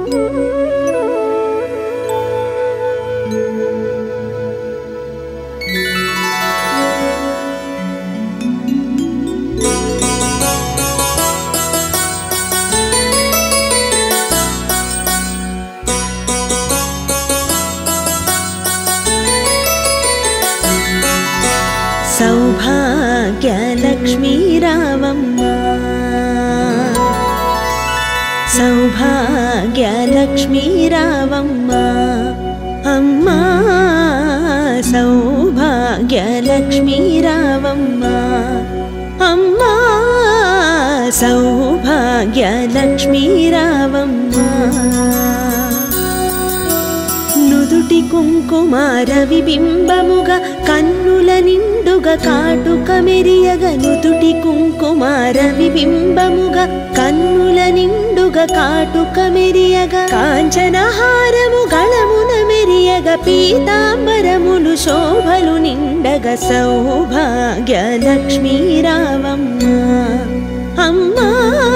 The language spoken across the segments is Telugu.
सौभाग्यलक्ष्मी रावम्मा सौभाग्यलक्ष्मी रावम्मा अम्मा सौभाग्यलक्ष्मी रावम्मा अम्मा सौभाग्यलक्ष्मी रावम्मा నుదుటి కుంకుమార విబింబముగా కన్నుల నిండుగా కాటుక మెరియగ నుదుటి కుంకుమార విబింబముగా కన్నుల నిండుగా కాటుక మెరియగ కాంచనహారము గళమున మెరియగ పీతాంబరములు శోభలు నిండగ సౌభాగ్యలక్ష్మీ రావమ్మ అమ్మా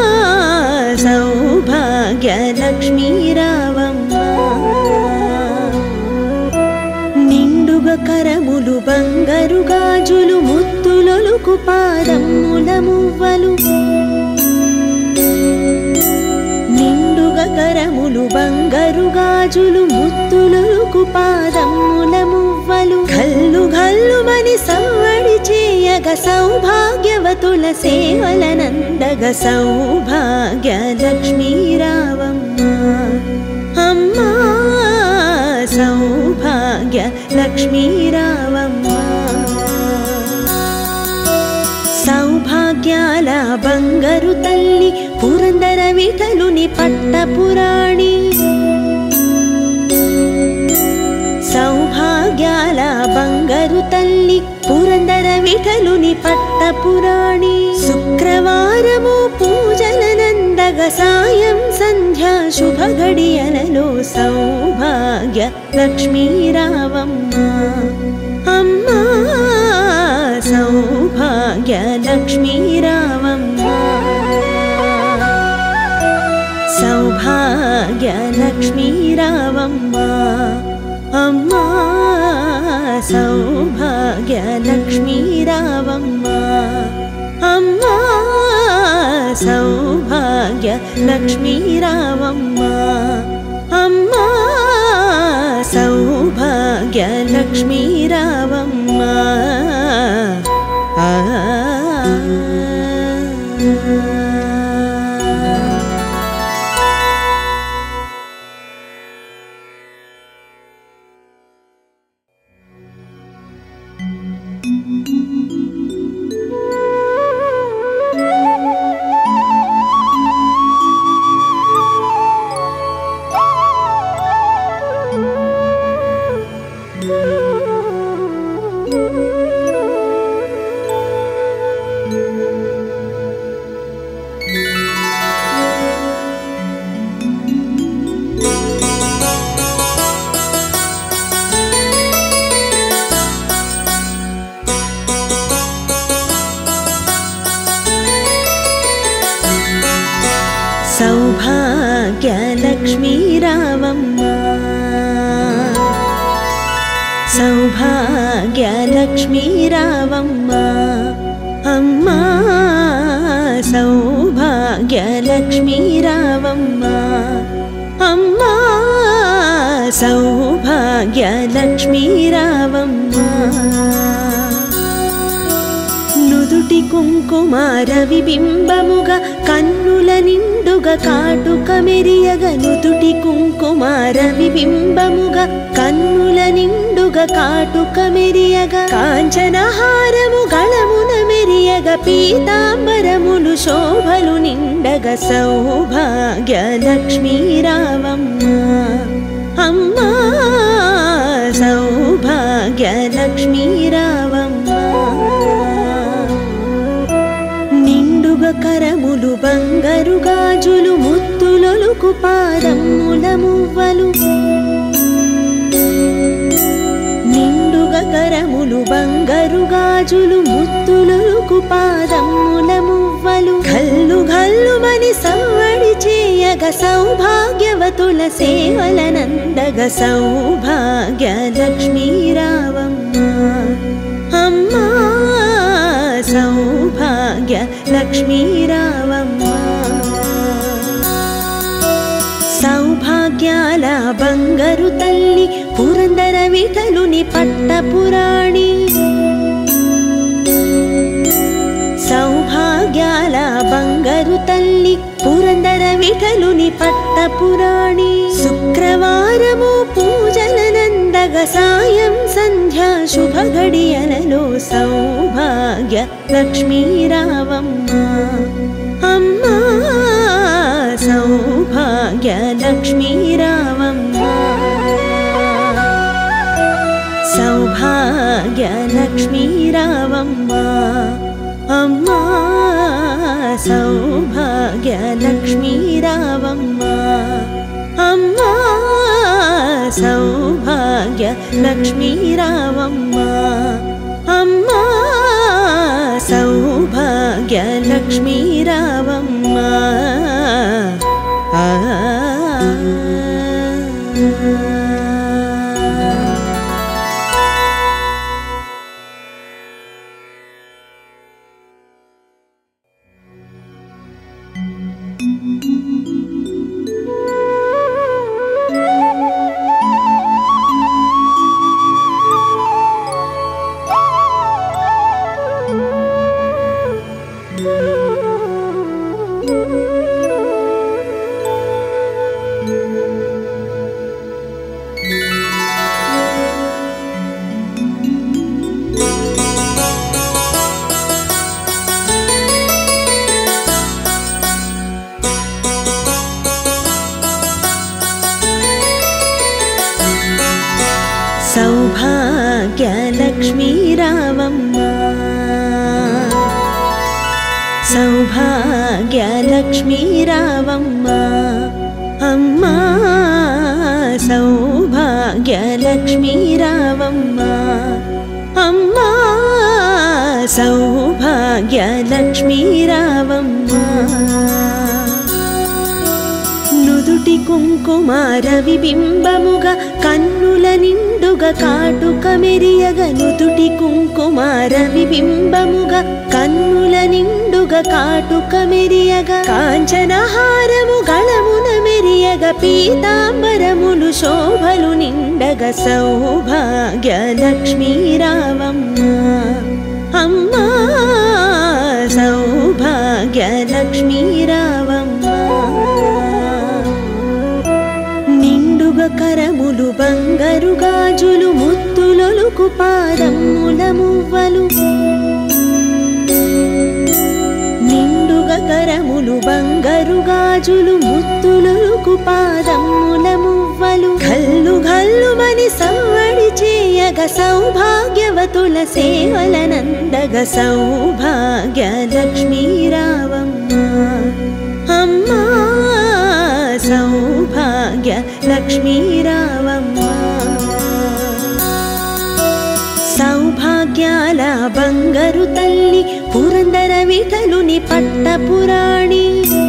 సౌభాగ్యలక్ష్మీ రావమ్మ కరములు బంగారు గాజులు ముత్తులొలుకు పాదముల మువ్వలు నిండుగా కరములు బంగారు గాజులు ముత్తులొలుకు పాదముల మువ్వలు గల్లు గల్లుమని సవ్వడి చేయగ సౌభాగ్యవతుల సేవలనందగ సౌభాగ్యలక్ష్మీ రావమ్మ అమ్మా సౌభాగ్యలక్ష్మీ రావమ్మ సౌభాగ్యాల బంగారు తల్లి పురందర విఠలుని పట్టపురాణి సౌభాగ్యాల బంగారు తల్లి పురందర విఠలుని పట్టపురాణి శుక్రవారము పూజలనందగ సాయం సంధ్యా శుభ గడియలలో సౌభాగ్య లక్ష్మీ రావమ్మ అమ్మా సౌభాగ్య లక్ష్మీ రావమ్మ సౌభాగ్య లక్ష్మీ రావమ్మ అమ్మా సౌభాగ్య లక్ష్మీ రావమ్మ అమ్మా సౌభాగ్య లక్ష్మీ రావమ్మ అమ్మా సౌభాగ్య లక్ష్మీ రావమ్మ సౌభాగ్యలక్ష్మీ రావమ్మ సౌభాగ్యలక్ష్మీ రావమ్మ అమ్మా సౌభాగ్యలక్ష్మీ రావమ్మ అమ్మా సౌభాగ్యలక్ష్మీ రావమ్మ నుదుటి కుంకుమార విబింబముగా కన్నుల నిండుగా కాటుక మెరియగ నుదుటి కుంకుమార విబింబముగా కన్నుల నిండుగా కాటుక మెరియగ కాంచనహారము గళమున మెరియగ పీతాంబరములు శోభలు నిండగ సౌభాగ్యలక్ష్మీ రావమ్మ అమ్మా సౌభాగ్యలక్ష్మీ రావమ్మ కరములు బంగారు గాజులు ముత్తులొలుకు పాదముల మువ్వలు నిండుగా కరములు బంగారు గాజులు ముత్తులొలుకు పాదముల మువ్వలు గల్లు గల్లుమని సవ్వడి చేయ చేయగ సౌభాగ్యవతుల సేవలనందగ సౌభాగ్య లక్ష్మీ రావమ్మ అమ్మా సౌభాగ్య లక్ష్మీ రావమ్మ సౌభాగ్యాల బంగారు తల్లి పురందర విఠలుని పట్టపురాణి సౌభాగ్యాల బంగారు తల్లి పురందర విఠలుని పట్టపురాణి శుక్రవారము పూజలనందగ సాయం సంధ్యా శుభ గడియలలో సౌభాగ్య లక్ష్మీ రావమ్మ అమ్మా సౌభాగ్య లక్ష్మీ రావమ్మ సౌభాగ్య లక్ష్మీ రావమ్మ అమ్మా సౌభాగ్య లక్ష్మీ రావమ్మ అమ్మా సౌభాగ్య లక్ష్మీ రావమ్మ అమ్మా సౌభాగ్య లక్ష్మీ రావమ్మ సౌభాగ్య లక్ష్మీ రావమ్మ సౌభాగ్య లక్ష్మీ రావమ్మ అమ్మా సౌభాగ్య లక్ష్మీ రావమ్మ అమ్మా సౌభాగ్య లక్ష్మీ రావమ్మ నుదుటి కుంకుమార విబింబముగా కన్నుల నిండుగా కాటుక మెరియగ నుదుటి కుంకుమార విబింబముగా కన్నుల నిండుగా కాటుక మెరియగ కాంచనహారము గళమున మెరియగ పీతాంబరములు శోభలు నిండగ సౌభాగ్య లక్ష్మీ రావమ్మ అమ్మా సౌభాగ్య లక్ష్మీ రావమ్మ కరములు బంగారు గాజులు ముత్తులొలుకు పాదముల మువ్వలు నిండుగా కరములు బంగారు గాజులు ముత్తులొలుకు పాదముల మువ్వలు గల్లు గల్లుమని సవ్వడి చేయగ సౌభాగ్యవతుల సేవలనందగ సౌభాగ్య లక్ష్మీ రావమ్మ అమ్మా సౌభాగ్య లక్ష్మీ రావమ్మ సౌభాగ్యాల బంగారు తల్లి పురందర విఠలుని పట్టపురాణి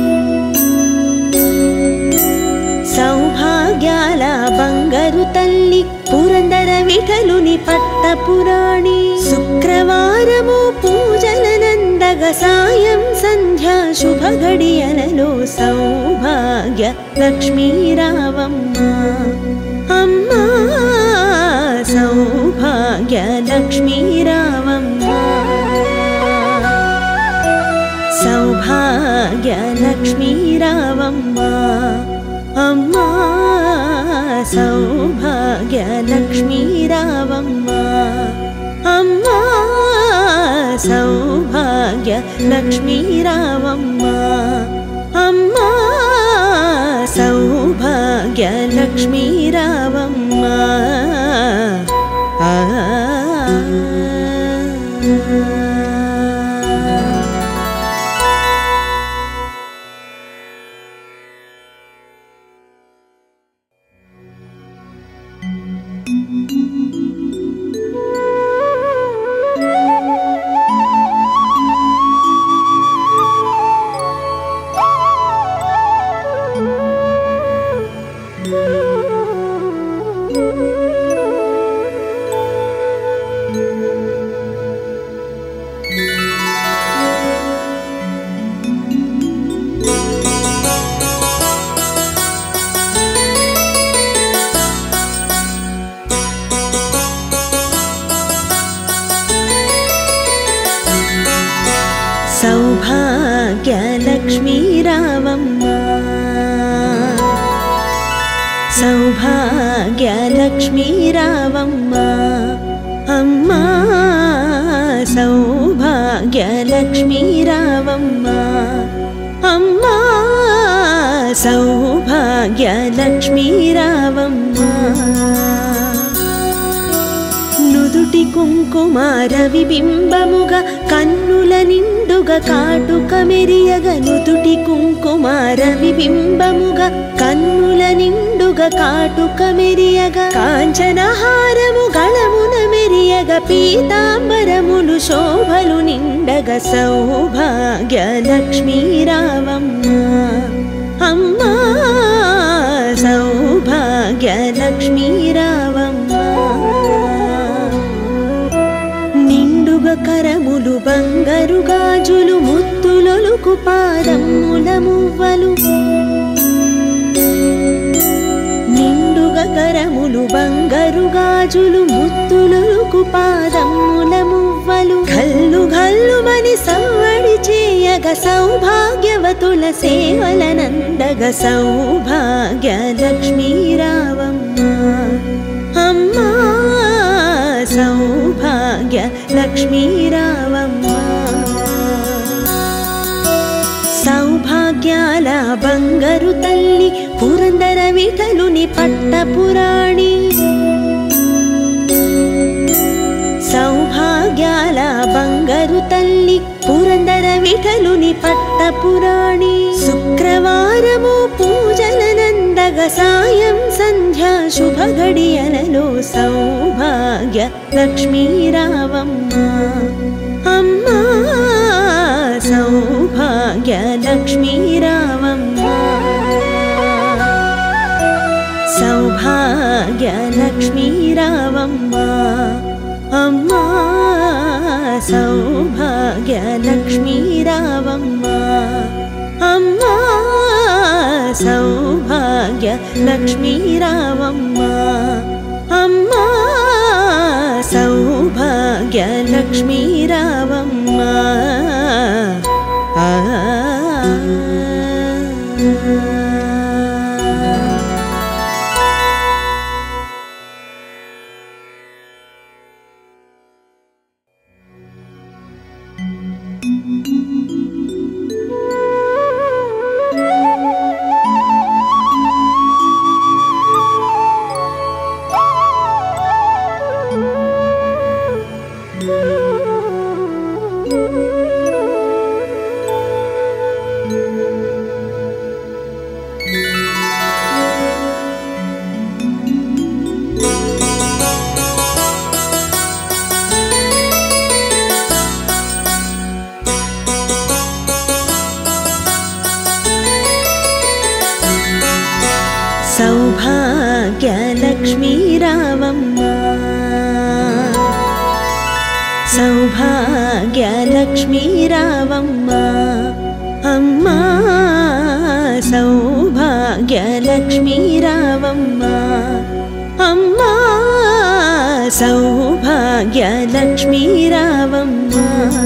సౌభాగ్యాల బంగారు తల్లి పురందర విఠలుని పట్టపురాణి శుక్రవారము పూజలనందగ సాయం సంధ్యా శుభ గడియలలో సౌభాగ్య లక్ష్మీ రావమ్మ అమ్మా సౌభాగ్య లక్ష్మీ రావమ్మ సౌభాగ్య లక్ష్మీ రావమ్మ అమ్మా సౌభాగ్య లక్ష్మీ రావమ్మ అమ్మా సౌభాగ్య లక్ష్మీ రావమ్మ అమ్మా సౌభాగ్య లక్ష్మీ రావమ్మ सौभाग्यलक्ष्मी रावम्मा सौभाग्यलक्ष्मी रावम्मा अम्मा सौभाग्यलक्ष्मी रावम्मा अम्मा सौभाग्यलक्ष्मी रावम्मा నుదుటి కుంకుమార విబింబముగ కన్నుల నిండుగ కాటుక మెరియగ నుదుటి కుంకుమార విబింబముగ కన్నుల నిండుగ కాటుక మెరియగ కాంచనహారము గళమున మెరియగ పీతాంబరములు శోభలు నిండగ సౌభాగ్యలక్ష్మీ రావమ్మ అమ్మా సౌభాగ్యలక్ష్మీ రావమ్మ కరములు బంగారు గాజులు ముత్తులొలుకు పాదముల మువ్వలు నిండుగా కరములు బంగారు గాజులు ముత్తులొలుకు పాదముల మువ్వలు గల్లు గల్లుమని సవ్వడి చేయగ సౌభాగ్యవతుల సేవలనందగ సౌభాగ్యలక్ష్మీ రావమ్మ అమ్మా సౌభాగ్యలక్ష్మీ రావమ్మ సౌభాగ్యాల బంగారు తల్లి పురందర విఠలుని పట్టపురాణి సౌభాగ్యాల బంగారు తల్లి పురందర విఠలుని పట్టపురాణి శుక్రవారము పూజలనందగ సాయం సంధ్యా శుభ గడియలలో సౌభాగ్య లక్ష్మీ రావమ్మ అమ్మా సౌభాగ్య లక్ష్మీ రావమ్మ సౌభాగ్య లక్ష్మీ రావమ్మ అమ్మా సౌభాగ్య లక్ష్మీ రావమ్మ అమ్మా సౌభాగ్య లక్ష్మీ రావమ్మ అమ్మా సౌభాగ్య లక్ష్మీ రావమ్మ సౌభాగ్యలక్ష్మీ రావమ్మ సౌభాగ్యలక్ష్మీ రావమ్మ అమ్మా సౌభాగ్యలక్ష్మీ రావమ్మ అమ్మా సౌభాగ్యలక్ష్మీ రావమ్మ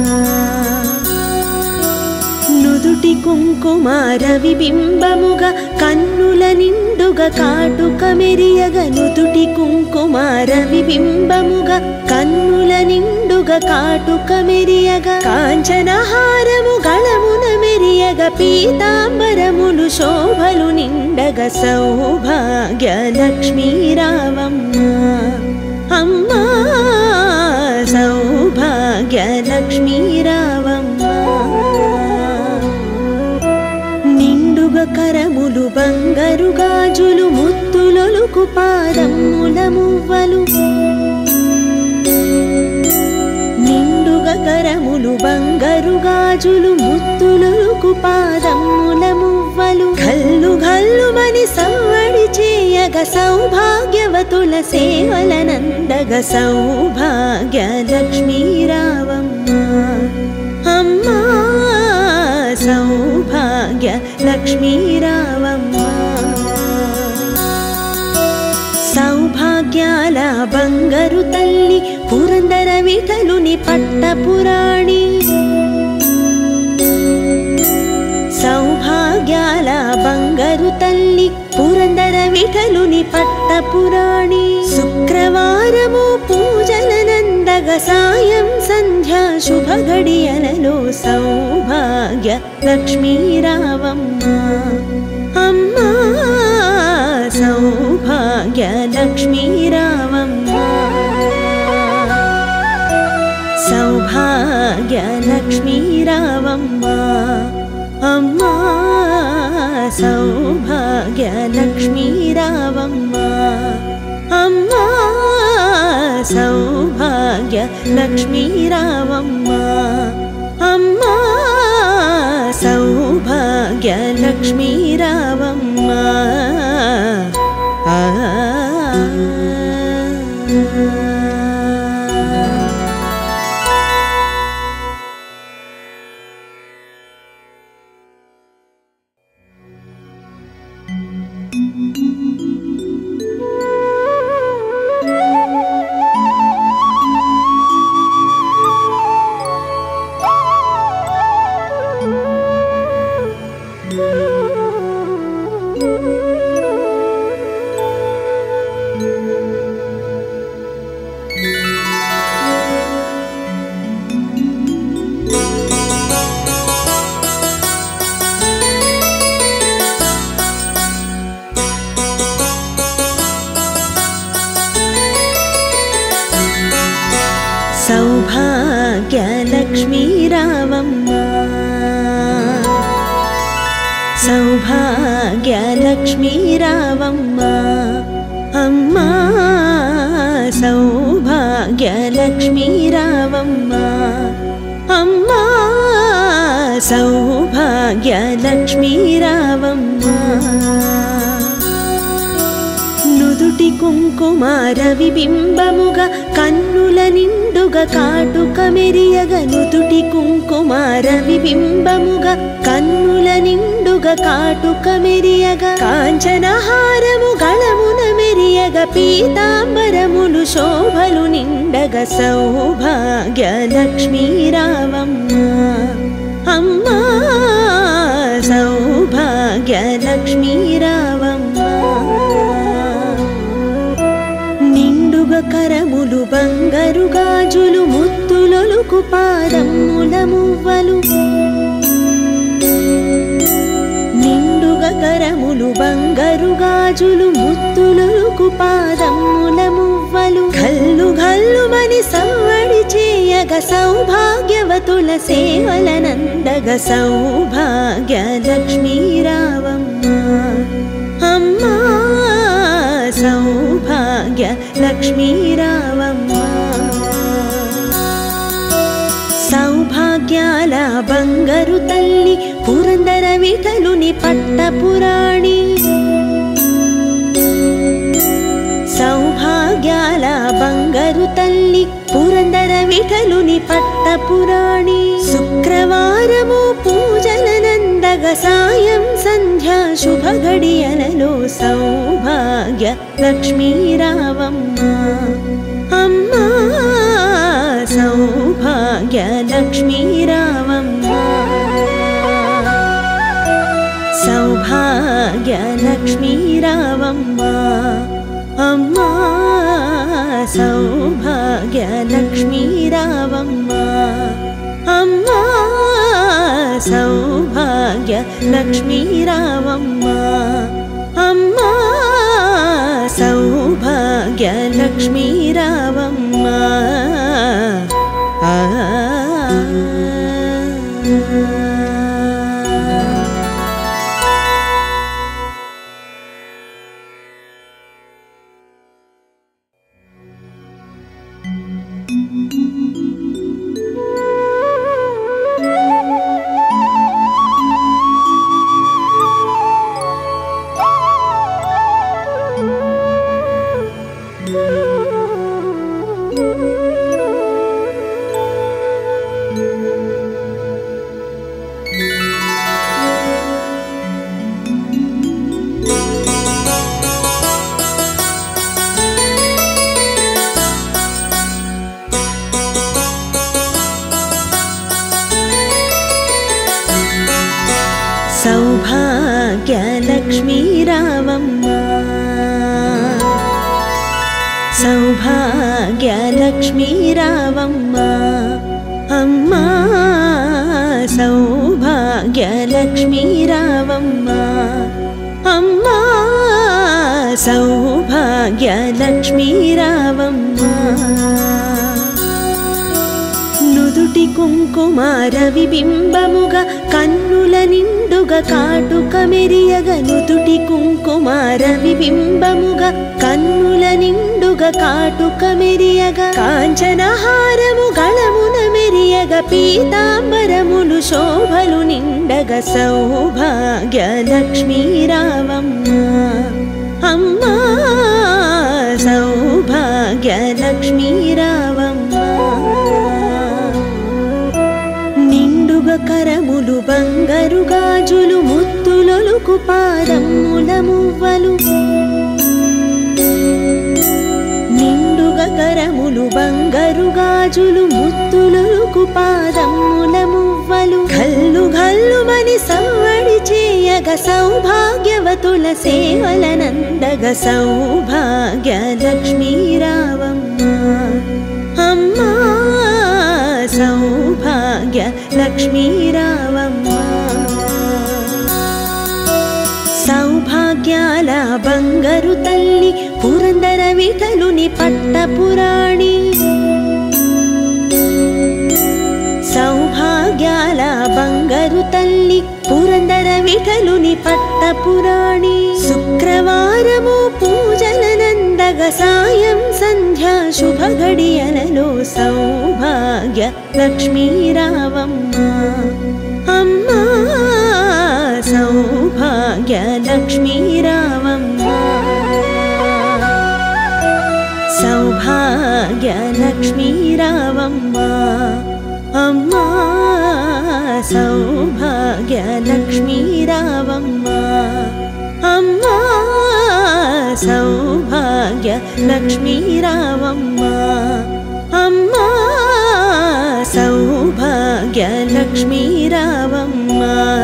నుదుటి కుంకుమార విబింబముగ కన్నుల నిండుగ కాటుక మెరియగ నుదుటి కుంకుమార విబింబముగ కన్నుల నిండుగ కాటుక మెరియగ కాంచనహారము గళమున మెరియగ పీతాంబరములు శోభలు నిండగ సౌభాగ్యలక్ష్మీ రావమ్మ అమ్మా సౌభాగ్యలక్ష్మీ రావమ్మ కరములు బంగారు గాజులు ముత్తులొలుకు పాదముల మువ్వలు నిండుగా కరములు బంగారు గాజులు ముత్తులొలుకు పాదముల మువ్వలు గల్లు గల్లుమని సవ్వడి చేయ చేయగ సౌభాగ్యవతుల సేవలనందగ సౌభాగ్య లక్ష్మీ రావమ్మ అమ్మా సౌభాగ్య లక్ష్మీ రావమ్మ సౌభాగ్యాల బంగారు తల్లి పురందర విఠలుని పట్టపురాణి సౌభాగ్యాల బంగారు తల్లి పురందర విఠలుని పట్టపురాణి శుక్రవారము పూజలనందగ సాయం సంధ్యా శుభ గడియలలో సౌభాగ్య లక్ష్మీ రావమ్మ అమ్మా సౌభాగ్య లక్ష్మీ రావమ్మ సౌభాగ్య లక్ష్మీ రావమ్మ అమ్మా సౌభాగ్య లక్ష్మీ రావమ్మ అమ్మా సౌభాగ్య లక్ష్మీ రావమ్మ అమ్మా సౌభాగ్య లక్ష్మీ రావమ్మ సౌభాగ్య లక్ష్మీ రావమ్మ సౌభాగ్య లక్ష్మీ రావమ్మ అమ్మా సౌభాగ్య లక్ష్మీ రావమ్మ అమ్మా సౌభాగ్య లక్ష్మీ రావమ్మ నుదుటి కుంకుమార విబింబముగా కన్నుల నిండుగా కాటుక మెరియగ నుదుటి కుంకుమార విబింబముగా కన్నుల నిండుగా కాటుక మెరియగ కాంచనహారము గళమున మెరియగ పీతాంబరములు శోభలు నిండగ సౌభాగ్య లక్ష్మీ రావమ్మ అమ్మా సౌభాగ్య లక్ష్మీ రావమ్మ కరములు బంగారు గాజులు ముత్తులొలుకు పాదముల మువ్వలు నిండుగా కరములు బంగారు గాజులు ముత్తులొలుకు పాదముల మువ్వలు గల్లు గల్లుమని సవ్వడి చేయగ సౌభాగ్యవతుల సేవలనందగ సౌభాగ్య లక్ష్మీ రావమ్మ అమ్మా సౌభాగ్య లక్ష్మీ రావమ్మ సౌభాగ్యాల బంగారు తల్లి పురందర విఠలుని పట్టపురాణి సౌభాగ్యాల బంగారు తల్లి పురందర విఠలుని పట్టపురాణి శుక్రవారము పూజలనందగ సాయం సంధ్యా శుభ గడియలలో సౌభాగ్య లక్ష్మీ రావమ్మ అమ్మా సౌభాగ్య లక్ష్మీ రావమ్మ సౌభాగ్య లక్ష్మీ రావమ్మ అమ్మా సౌభాగ్య లక్ష్మీ రావమ్మ అమ్మా సౌభాగ్య లక్ష్మీ రావమ్మ అమ్మా సౌభాగ్య లక్ష్మీ రావమ్మ सौभाग्यलक्ष्मी रावम्मा अम्मा सौभाग्यलक्ष्मी रावम्मा अम्मा सौभाग्यलक्ष्मी रावम्मा నుదుటి కుంకుమార విబింబముగ కన్నుల నిండుగ కాటుక మెరియగ నుదుటి కుంకుమార విబింబముగ కన్నుల నిండుగ కాటుక మెరియగ కాంచనహారము గళమున మెరియగ పీతాంబరములు శోభలు నిండగ సౌభాగ్యలక్ష్మీ రావమ్మ అమ్మా సౌభాగ్యలక్ష్మీ రావమ్మ కరములు బంగారు గాజులు ముత్తులొలుకు పాదముల మువ్వలు నిండుగ కరములు బంగారు గాజులు ముత్తులొలుకు పాదముల మువ్వలు గల్లు గల్లుమని సవ్వడి చేయగ సౌభాగ్యవతుల సేవలనందగ సౌభాగ్యలక్ష్మీ రావమ్మ అమ్మా సౌభాగ్యలక్ష్మీ రావమ్మ సౌభాగ్యాల బంగారు తల్లి పురందర విఠలుని పట్టపురాణి సౌభాగ్యాల బంగారు తల్లి పురందర విఠలుని పట్టపురాణి శుక్రవారము పూజలనందగ సాయం సంధ్యా శుభ గడియలలో సౌభాగ్య లక్ష్మీ రావమ్మ అమ్మా సౌభాగ్య లక్ష్మీ రావమ్మ సౌభాగ్య లక్ష్మీ రావమ్మ అమ్మా సౌభాగ్య లక్ష్మీ రావమ్మ అమ్మా సౌభాగ్య లక్ష్మీ రావమ్మ అమ్మా సౌభాగ్య లక్ష్మీ రావమ్మ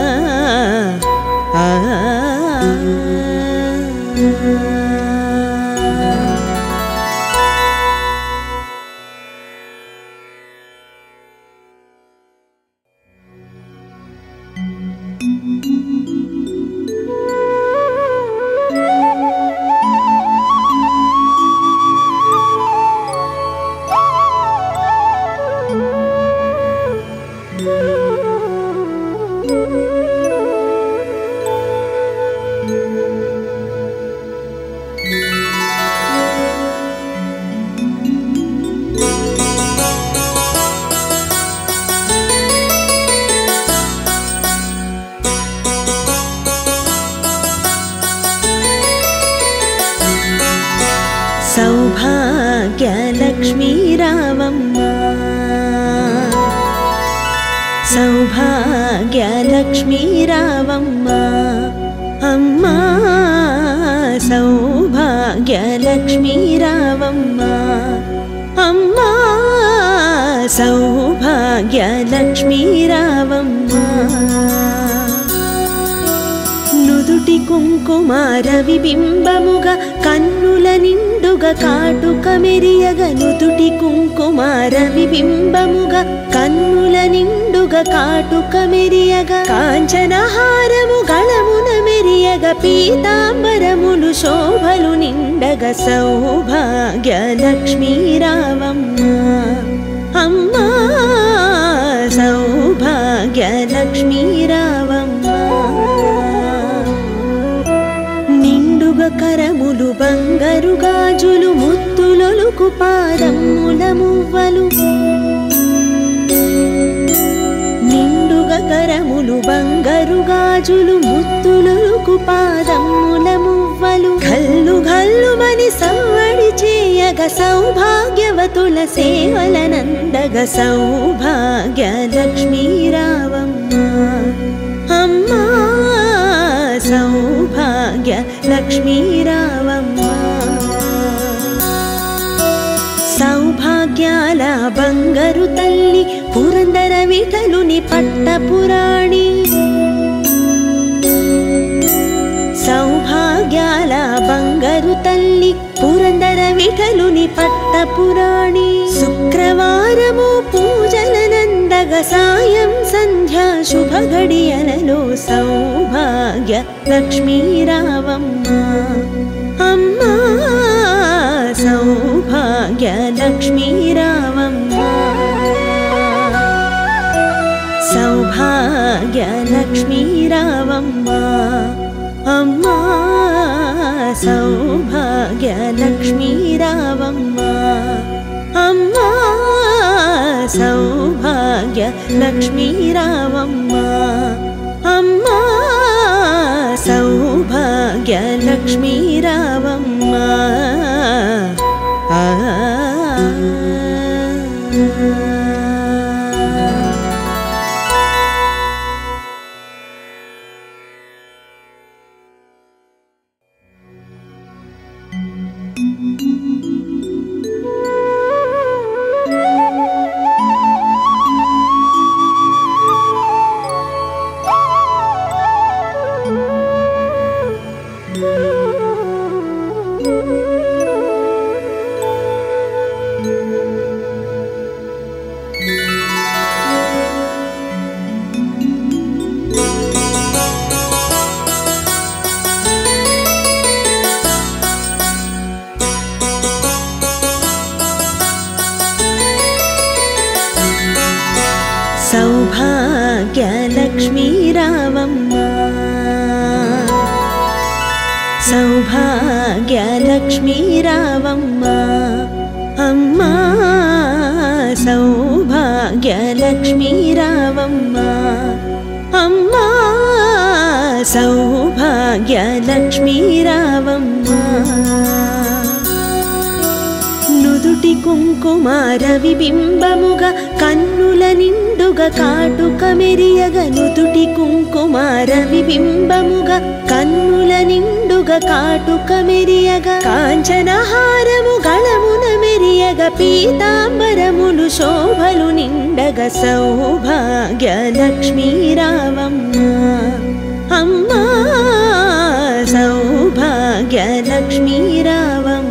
సౌభాగ్యలక్ష్మీ రావమ్మ సౌభాగ్యలక్ష్మీ రావమ్మ అమ్మా సౌభాగ్యలక్ష్మీ రావమ్మ అమ్మా సౌభాగ్యలక్ష్మీ రావమ్మ నుదుటి కుంకుమార విబింబముగ కన్నుల నిండుగ కాటుక మెరియగ నుదుటి కుంకుమార విబింబముగ కన్నుల నిండుగ కాటుక మెరియగ కాంచనహారము గళమున మెరియగ పీతాంబరములు శోభలు నిండగ సౌభాగ్యలక్ష్మీ రావమ్మ అమ్మా సౌభాగ్యలక్ష్మీ రావమ్మ కరములు బంగారు గాజులు ముత్తులొలుకు పాదముల మువ్వలు నిండుగ కరములు బంగారు గాజులు ముత్తులొలుకు పాదముల మువ్వలు గల్లు గల్లుమని సవ్వడి చేయగ సౌభాగ్యవతుల సేవలనందగ సౌభాగ్యలక్ష్మీ రావమ్మ అమ్మా సౌభాగ్య లక్ష్మీ రావమ్మ సౌభాగ్యాల బంగారు తల్లి పురందర విఠలుని పట్టపురాణి సౌభాగ్యాల బంగారు తల్లి పురందర విఠలుని పట్టపురాణి శుక్రవారము పూజలనందగ సాయం సంధ్యా శుభ గడియలలో సౌభాగ్య లక్ష్మీ రావమ్మ అమ్మా సౌభాగ్య లక్ష్మీ రావమ్మ సౌభాగ్య లక్ష్మీ రావమ్మ అమ్మా సౌభాగ్య లక్ష్మీ రావమ్మ అమ్మా సౌభాగ్య లక్ష్మీ రావమ్మ అమ్మా సౌభాగ్య లక్ష్మీ రావమ్మ సౌభాగ్య లక్ష్మీ రావమ్మ సౌభాగ్య లక్ష్మీ రావమ్మ అమ్మా సౌభాగ్య లక్ష్మీ రావమ్మ అమ్మా సౌభాగ్య లక్ష్మీ రావమ్మ నుదుటి కుంకుమార విబింబముగా కన్నుల నిండుగా కాటుక మెరియగ నుదుటి కుంకుమార విబింబముగా కన్నుల నిండుగా కాటుక మెరియగ కాంచనహారము గళమున మెరియగ పీతాంబరములు శోభలు నిండగ సౌభాగ్య లక్ష్మీ రావమ్మ అమ్మా సౌభాగ్య లక్ష్మీ రావమ్మ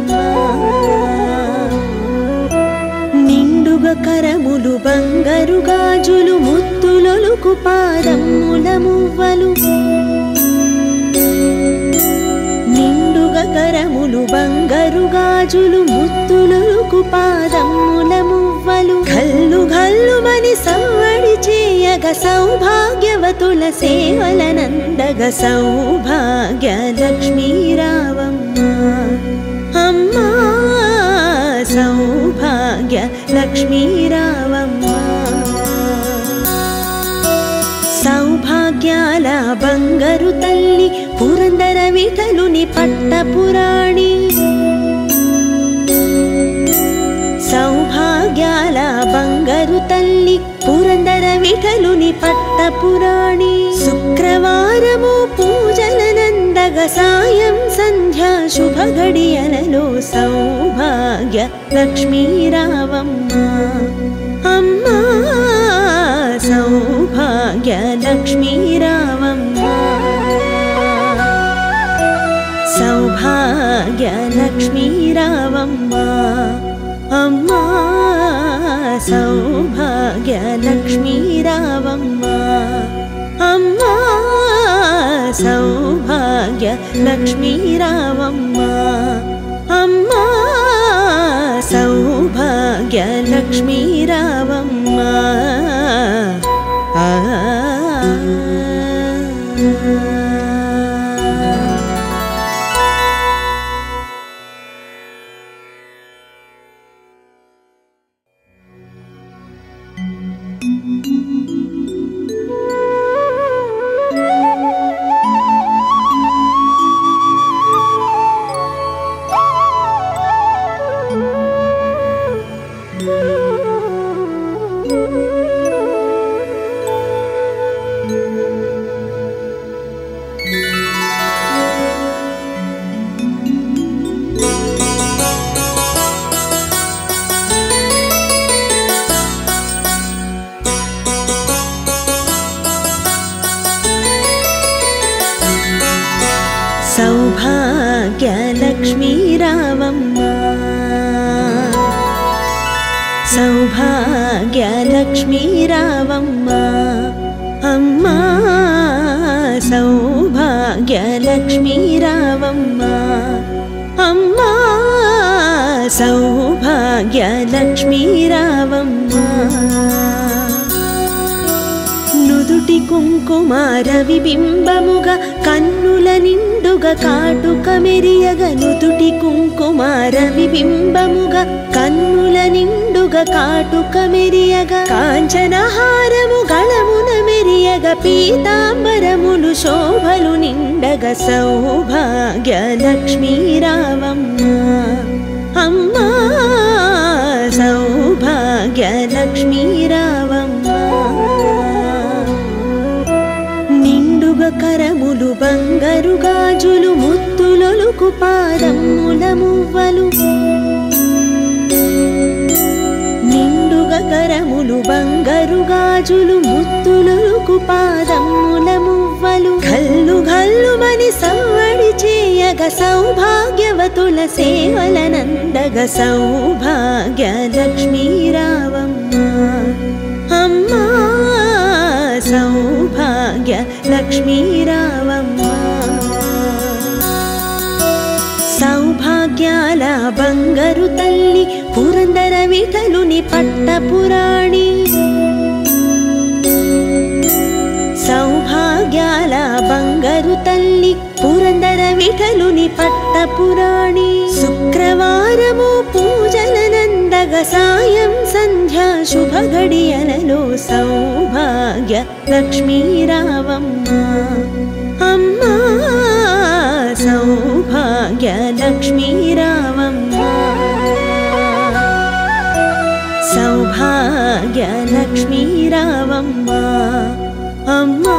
కరములు బంగారు గాజులు ముత్తులొలుకు పాదముల మువ్వలు నిండుగా కరములు బంగారు గాజులు ముత్తులొలుకు పాదముల మువ్వలు గల్లు గల్లుమని సవ్వడి చేయగ సౌభాగ్యవతుల సేవలనందగ సౌభాగ్య లక్ష్మీ రావమ్మ అమ్మా సౌభాగ్య లక్ష్మీ రావమ్మ సౌభాగ్యాల బంగారు తల్లి పురందర విఠలుని పట్టపురాణి సౌభాగ్యాల బంగారు తల్లి పురందర విఠలుని పట్టపురాణి శుక్రవారము పూజలనందగ సాయం సంధ్యా శుభ గడియలలో సౌభాగ్య లక్ష్మీ రావమ్మ అమ్మా సౌభాగ్య లక్ష్మీ రావమ్మ సౌభాగ్య లక్ష్మీ రావమ్మ అమ్మా సౌభాగ్య లక్ష్మీ రావమ్మ అమ్మా సౌభాగ్య లక్ష్మీ రావమ్మ అమ్మా సౌభాగ్య లక్ష్మీ రావమ్మ सौभाग्यलक्ष्मी रावम्मा अम्मा सौभाग्यलक्ष्मी रावम्मा अम्मा सौभाग्यलक्ष्मी रावम्मा నుదుటి కుంకుమార విబింబముగ కన్నుల నిండుగ కాటుక మెరియగ నుదుటి కుంకుమార విబింబముగ కన్నుల నిండుగ కాటుక మెరియగ కాంచనహారము గళమున మెరియగ పీతాంబరములు శోభలు నిండగ సౌభాగ్యలక్ష్మీ రావమ్మ అమ్మా సౌభాగ్యలక్ష్మీ రావమ్మ కరములు బంగారు గాజులు ముత్తులొలుకు పాదముల మువ్వలు నిండుగా కరములు బంగారు గాజులు ముత్తులొలుకు పాదముల మువ్వలు గల్లు గల్లుమని సవ్వడి చేయగ సౌభాగ్యవతుల సేవలనందగ సౌభాగ్యలక్ష్మీ రావమ్మ అమ్మా సౌభాగ్యలక్ష్మీ రావమ్మ సౌభాగ్యాల బంగారు తల్లి పురందర విఠలుని పట్టపురాణి సౌభాగ్యాల బంగారు తల్లి పురందర విఠలుని పట్టపురాణి శుక్రవారము పూజలనందగ సాయం సంధ్యా శుభ గడియలలో సౌభాగ్య లక్ష్మీ రావమ్మ అమ్మా సౌభాగ్య లక్ష్మీ రావమ్మ సౌభాగ్య లక్ష్మీ రావమ్మ అమ్మా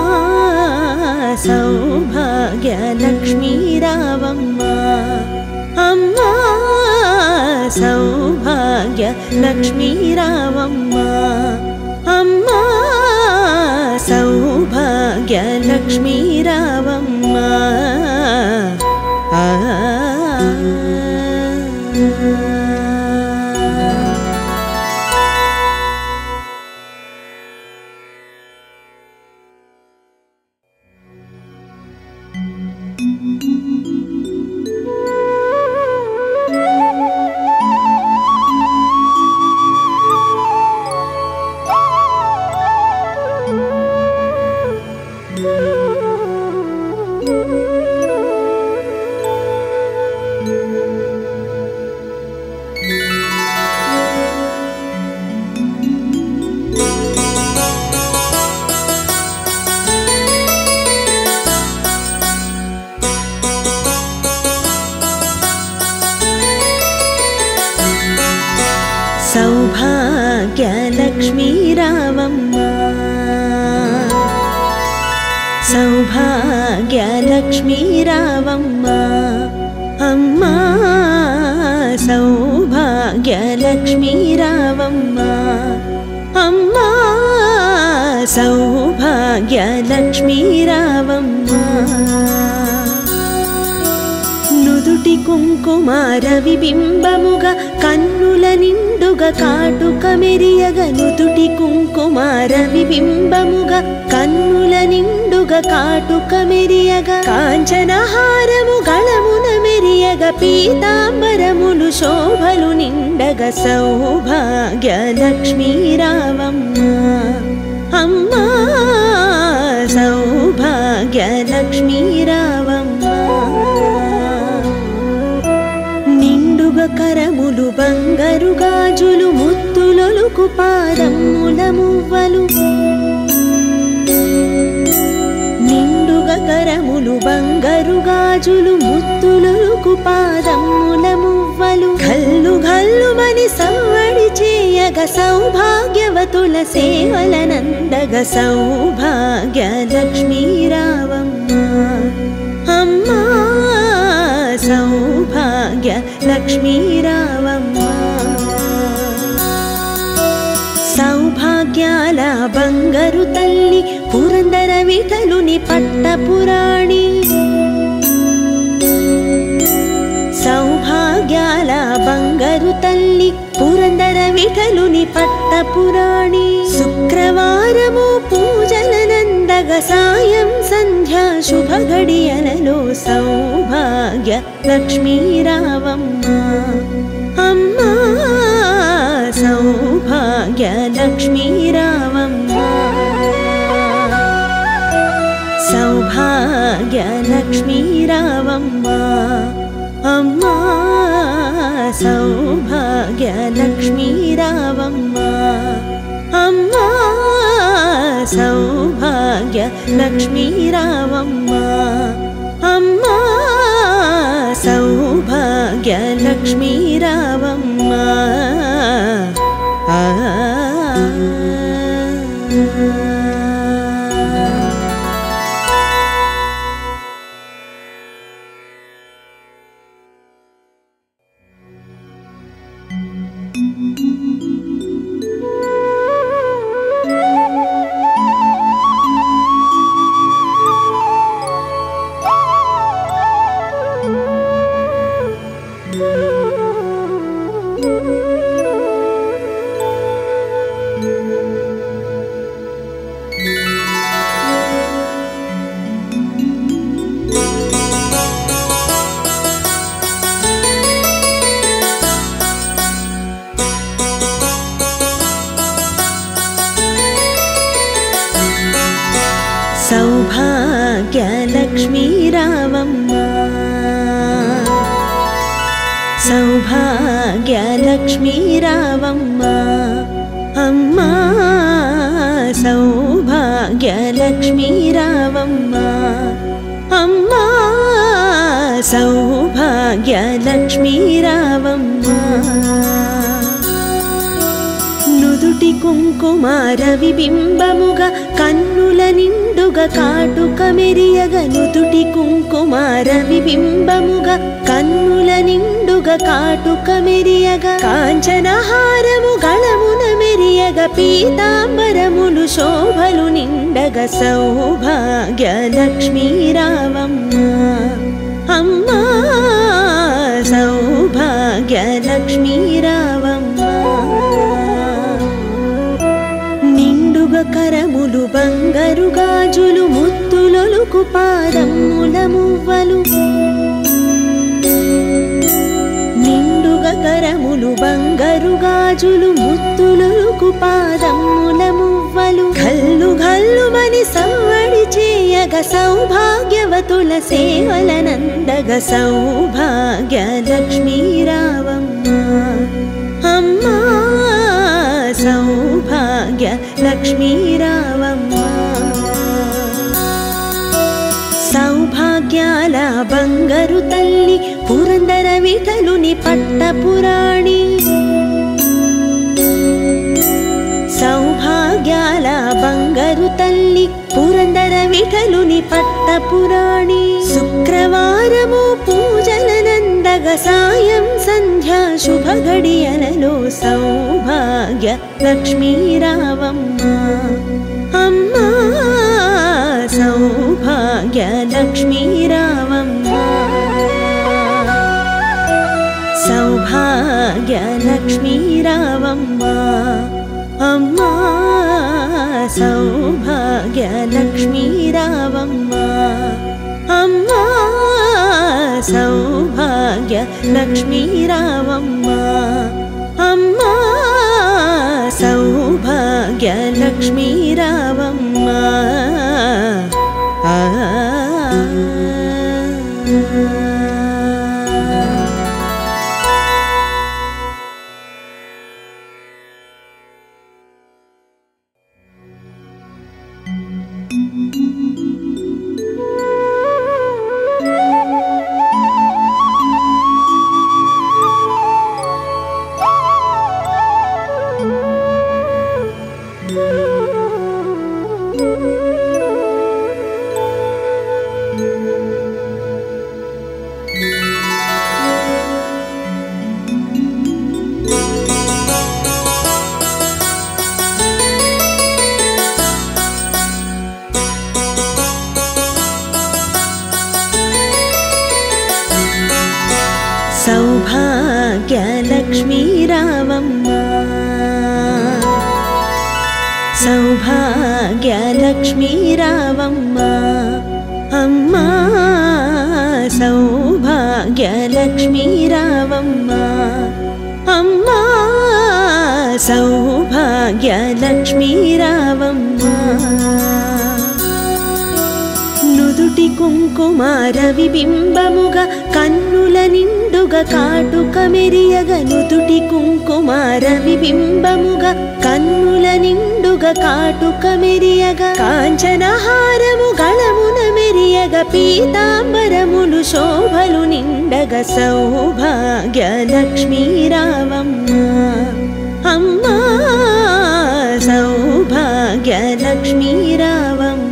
సౌభాగ్య లక్ష్మీ రావమ్మ అమ్మా సౌభాగ్య లక్ష్మీ రావమ్మ అమ్మా సౌభాగ్య లక్ష్మీ రావమ్మ సౌభాగ్యలక్ష్మీ రావమ్మ సౌభాగ్యలక్ష్మీ రావమ్మ అమ్మా సౌభాగ్యలక్ష్మీ రావమ్మ అమ్మా సౌభాగ్యలక్ష్మీ రావమ్మ నుదుటి కుంకుమార విబింబముగ కన్నుల నిండుగ కాటుక మెరియగ నుదుటి కుంకుమార విబింబముగ కన్నుల నిండుగ కాటుక మెరియగ కాంచనహారము గళమున మెరియగ పీతాంబరములు శోభలు నిండగ సౌభాగ్యలక్ష్మీ రావమ్మ అమ్మా సౌభాగ్యలక్ష్మీ రావమ్మ కరములు బంగారు గాజులు ముత్తులొలుకు పాదముల మువ్వలు నిండుగా కరములు బంగారు గాజులు ముత్తులొలుకు పాదముల మువ్వలు గల్లు గల్లుమని సవ్వడి చేయగ సౌభాగ్యవతుల సేవలనందగ సౌభాగ్యలక్ష్మీ రావమ్మ అమ్మా సౌభాగ్య లక్ష్మీ రావమ్మ సౌభాగ్యాల బంగారు తల్లి పురందర విఠలుని పట్టపురాణి సౌభాగ్యాల బంగారు తల్లి పురందర విఠలుని పట్టపురాణి శుక్రవారము పూజలనందగ సాయం సంధ్యా శుభ గడియలలో సౌభాగ్య లక్ష్మీ రావమ్మ అమ్మా సౌభాగ్య లక్ష్మీ రావమ్మ సౌభాగ్య లక్ష్మీ రావమ్మ అమ్మా సౌభాగ్య లక్ష్మీ రావమ్మ అమ్మా సౌభాగ్య లక్ష్మీ రావమ్మ అమ్మా సౌభాగ్య లక్ష్మీ రావమ్మ సౌభాగ్య లక్ష్మీ రావమ్మ సౌభాగ్య లక్ష్మీ రావమ్మ అమ్మా సౌభాగ్య లక్ష్మీ రావమ్మ అమ్మా సౌభాగ్య లక్ష్మీ రావమ్మ నుదుటి కుంకుమార విబింబముగా కన్నుల నిండుగా కాటుక మెరియగ నుదుటి కుంకుమార విబింబముగా కన్నుల నిండుగా కాటుక మెరియగ కాంచనహారము గళమున మెరియగ పీతాంబరములు శోభలు నిండగ సౌభాగ్య లక్ష్మీ రావమ్మ అమ్మా సౌభాగ్య లక్ష్మీ రావమ్మ కరములు బంగారు గాజులు ముత్తులొలుకు పాదముల మువ్వలు నిండుగా కరములు బంగారు గాజులు ముత్తులొలుకు పాదముల మువ్వలు గల్లు గల్లుమని సవ్వడి చేయగ సౌభాగ్యవతుల సేవలనందగ సౌభాగ్య లక్ష్మీ రావమ్మ అమ్మా సౌభాగ్య లక్ష్మీ రావమ్మ సౌభాగ్యాల బంగారు తల్లి పురందర విఠలుని పట్టపురాణి సౌభాగ్యాల బంగారు తల్లి పురందర విఠలుని పట్టపురాణి శుక్రవారము పూజలనందగ సాయం సంధ్యా శుభ గడియలలో సౌభాగ్య లక్ష్మీ రావమ్మ అమ్మా సౌభాగ్య లక్ష్మీ రావమ్మ సౌభాగ్య లక్ష్మీ రావమ్మ అమ్మా సౌభాగ్య లక్ష్మీ రావమ్మ అమ్మా సౌభాగ్య లక్ష్మీ రావమ్మ అమ్మా సౌభాగ్య లక్ష్మీ రావమ్మ सौभाग्यलक्ष्मी रावम्मा अम्मा सौभाग्यलक्ष्मी रावम्मा अम्मा सौभाग्यलक्ष्मी रावम्मा నుదుటి కుంకుమార విబింబముగ కన్నుల నిండుగ కాటుక మెరియగ నుదుటి కుంకుమార విబింబముగ కన్నుల నిండుగ కాటుక మెరియగ కాంచనహారము గళమున మెరియగ పీతాంబరములు శోభలు నిండగ సౌభాగ్యలక్ష్మీ రావమ్మ అమ్మా సౌభాగ్యలక్ష్మీ రావమ్మ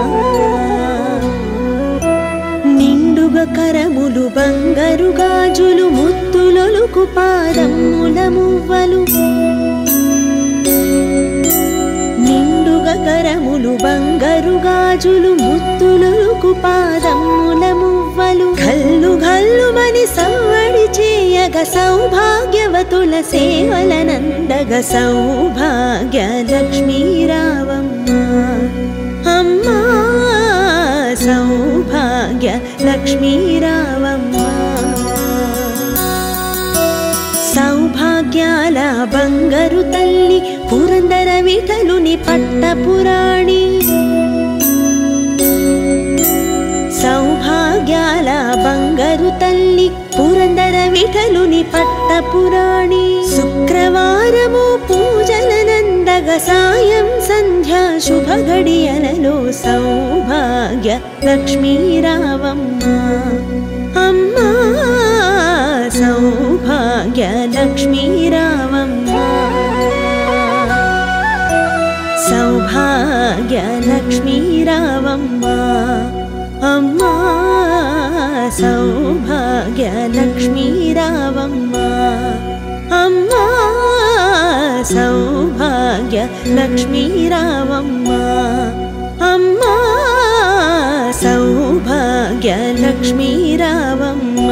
కరములు బంగారు గాజులు ముత్తులొలుకు పాదముల మువ్వలు నిండుగా కరములు బంగారు గాజులు ముత్తులొలుకు పాదముల మువ్వలు గల్లు గల్లుమని సవ్వడి చేయగ సౌభాగ్యవతుల సేవలనందగ సౌభాగ్యలక్ష్మీ రావమ్మ అమ్మా సౌభాగ్యలక్ష్మీ రావమ్మ సౌభాగ్యాల బంగారు తల్లి పురందర విఠలుని పట్టపురాణి సౌభాగ్యాల బంగారు తల్లి పురందర విఠలుని పట్టపురాణి శుక్రవారము పూజలనందగ సాయం సంధ్యా శుభ గడియలలో సౌభాగ్య లక్ష్మీ రావమ్మ అమ్మా సౌభాగ్య లక్ష్మీ రావమ్మ సౌభాగ్య లక్ష్మీ రావమ్మ అమ్మా సౌభాగ్య లక్ష్మీ రావమ్మ అమ్మా సౌభాగ్య లక్ష్మీ రావమ్మ అమ్మా సౌభాగ్య లక్ష్మీ రావమ్మ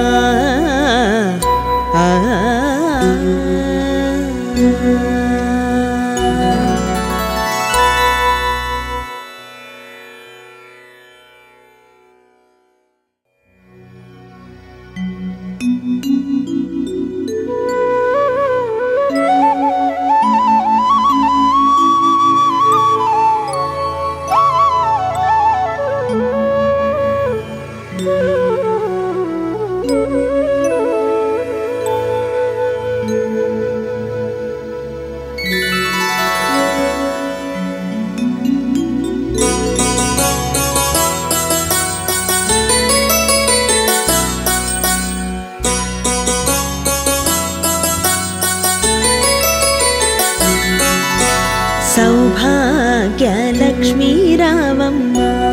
సౌభాగ్యలక్ష్మీ రావమ్మ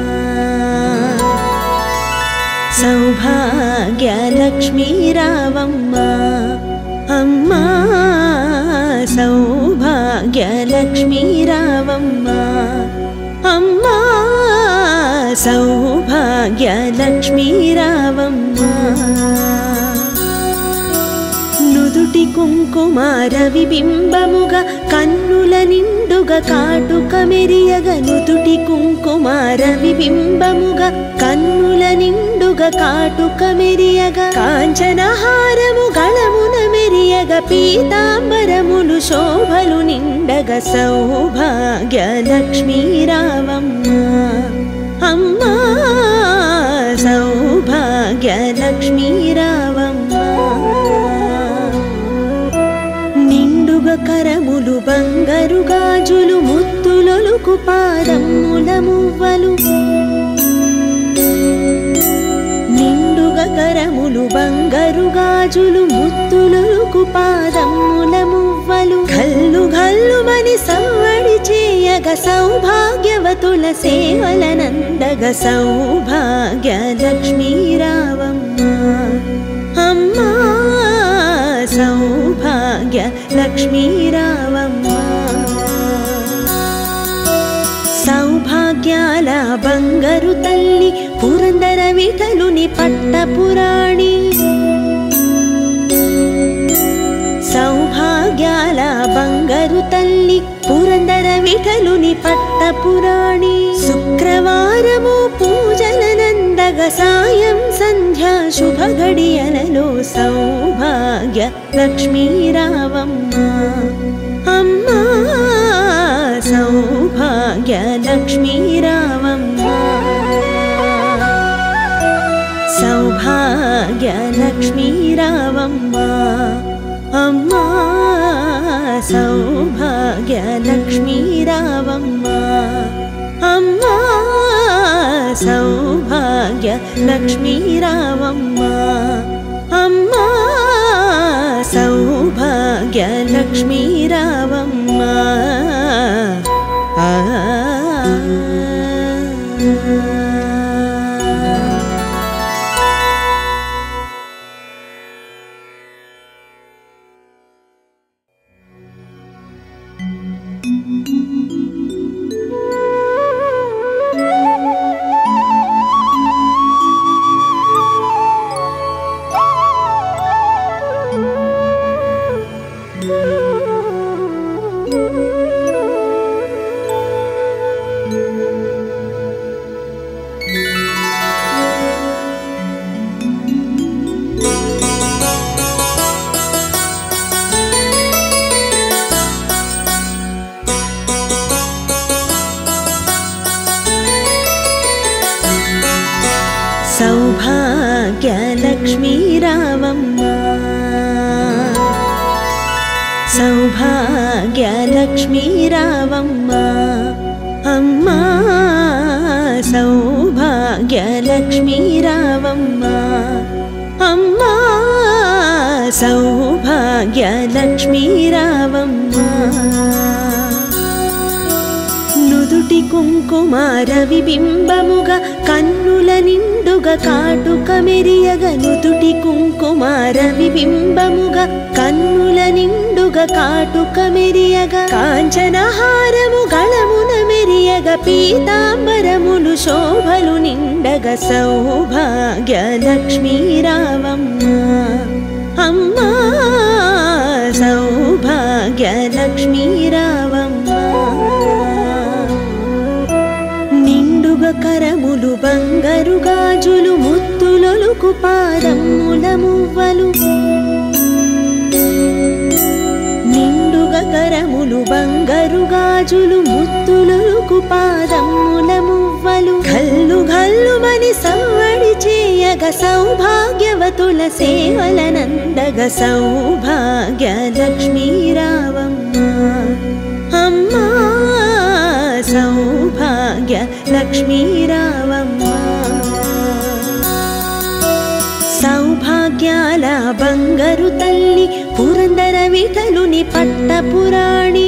సౌభాగ్యలక్ష్మీ రావమ్మ అమ్మా సౌభాగ్యలక్ష్మీ రావమ్మ అమ్మా సౌభాగ్యలక్ష్మీ రావమ్మ నుదుటి కుంకుమార విబింబముగ కన్నుల నిండుగ కాటుక మెరియగ నుదుటి కుంకుమార విబింబముగ కన్నుల నిండుగ కాటుక మెరియగ కాంచనహారము గళమున మెరియగ పీతాంబరములు శోభలు నిండగ సౌభాగ్యలక్ష్మీ రావమ్మ అమ్మా సౌభాగ్యలక్ష్మీ రావమ్మ కరములు బంగారు గాజులు ముత్తులొలుకు పాదముల మువ్వలు నిండుగా కరములు బంగారు గాజులు ముత్తులొలుకు పాదముల మువ్వలు గల్లు గల్లుమని సవ్వడి చేయగ సౌభాగ్యవతుల సేవలనందగ సౌభాగ్యలక్ష్మీ రావమ్మ అమ్మా సౌభాగ్య లక్ష్మీ రావమ్మ సౌభాగ్యాల బంగారు తల్లి పురందర విఠలుని పట్టపురాణి సౌభాగ్యాల బంగారు తల్లి పురందర విఠలుని పట్టపురాణి శుక్రవారము పూజలనందగ సాయం సంధ్యా శుభ గడియలలో సౌభాగ్య లక్ష్మీ రావమ్మ అమ్మా సౌభాగ్య లక్ష్మీ రావమ్మ సౌభాగ్య లక్ష్మీ రావమ్మ అమ్మా సౌభాగ్య లక్ష్మీ రావమ్మ అమ్మా సౌభాగ్య లక్ష్మీ రావమ్మ అమ్మా సౌభాగ్య లక్ష్మీ రావమ్మ సౌభాగ్య లక్ష్మీ రావమ్మ సౌభాగ్య లక్ష్మీ రావమ్మ అమ్మా సౌభాగ్య లక్ష్మీ రావమ్మ అమ్మా సౌభాగ్య లక్ష్మీ రావమ్మ నుదుటి కుంకుమార విబింబముగా కన్నుల నిండుగా కాటుక మెరియగ నుదుటి కుంకుమార విబింబముగా కన్నుల నిండుగా కాటుక మెరియగ కాంచనహారము గళమున మెరియగ పీతాంబరములు శోభలు నిండగ సౌభాగ్య లక్ష్మీ రావమ్మ అమ్మా సౌభాగ్య లక్ష్మీ రావమ్మ నిండుగా కరములు బంగారు గాజులు ముత్తులొలుకు పాదముల మువ్వలు నిండుగా కరములు బంగారు గాజులు ముత్తులొలుకు పాదముల మువ్వలు గల్లు గల్లుమని సవ్వడి చేయగ సౌభాగ్యవతుల సేవలనందగ సౌభాగ్య లక్ష్మీ రావమ్మ అమ్మా సౌభాగ్య లక్ష్మీ రావమ్మ సౌభాగ్యాల బంగారు తల్లి పురందర విఠలుని పట్టపురాణి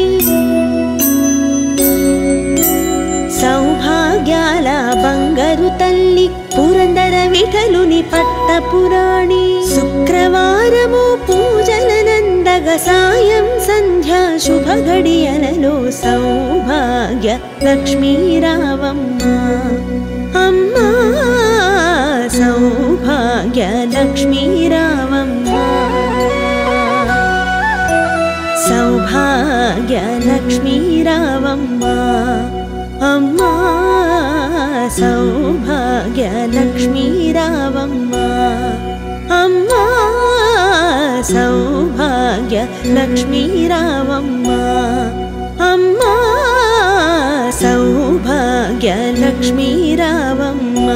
సౌభాగ్యాల బంగారు తల్లి పురందర విఠలుని పట్టపురాణి శుక్రవారము పూజలనందగ సాయం సంధ్యా శుభ గడియలలో సౌభాగ్య లక్ష్మీ రావమ్మ అమ్మా సౌభాగ్య లక్ష్మీ రావమ్మ సౌభాగ్య లక్ష్మీ రావమ్మ అమ్మా సౌభాగ్య లక్ష్మీ రావమ్మ అమ్మా సౌభాగ్య లక్ష్మీ రావమ్మ అమ్మా సౌభాగ్య లక్ష్మీ రావమ్మ